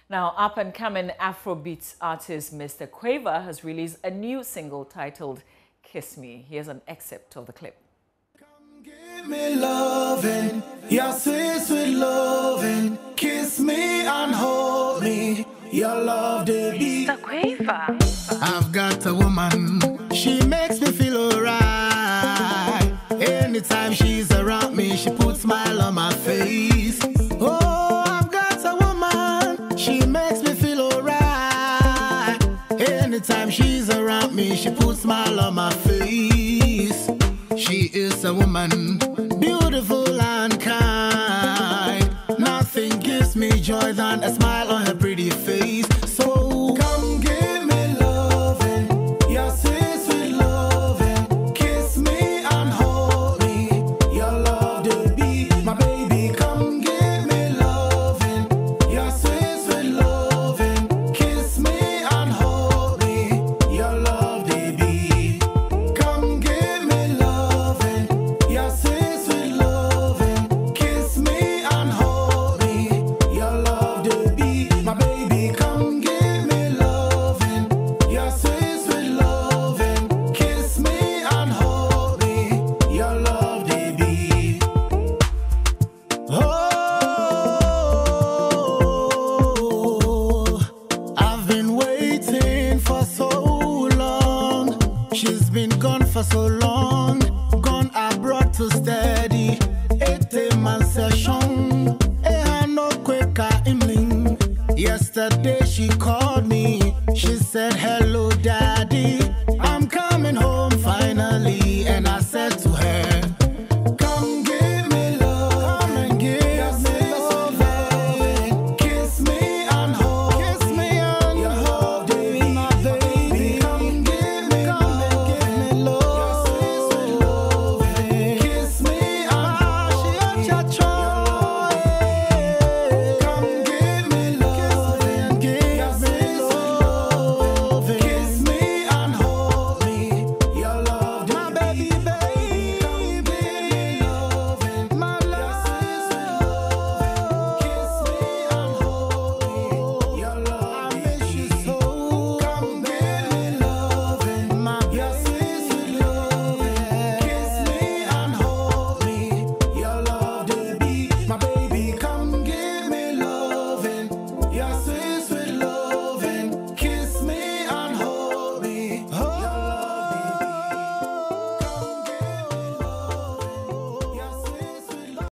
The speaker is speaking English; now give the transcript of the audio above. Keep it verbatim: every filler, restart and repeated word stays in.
Now, up-and-coming Afrobeats artist Mister Quaver has released a new single titled Kiss Me. Here's an excerpt of the clip. Come give me loving, your sweet, sweet loving. Kiss me and hold me, your love, baby. Mister Quaver. I've got a woman, she makes me feel alright. Anytime she's around me, she puts a smile on my face. Oh, I've got a woman, she makes me feel alright. Anytime she's around me, she puts a smile on my face. She is a woman, beautiful and kind. Nothing gives me joy than a smile on her pretty face. So come give me loving, your sweet, sweet loving. Kiss me and hold me, your love, baby. My baby, come give me loving, your sweet, sweet loving. Kiss me and hold me, your love, baby. Come give me loving, your sweet, sweet loving. Kiss me and hold me, your love, baby. My baby, come give me loving, your sweet, sweet loving. Kiss me and hold me, your love, baby. Oh, I've been waiting for so long. She's been gone for so long. Gone abroad to study. Eight man session. Eh, no quicker imling. Yesterday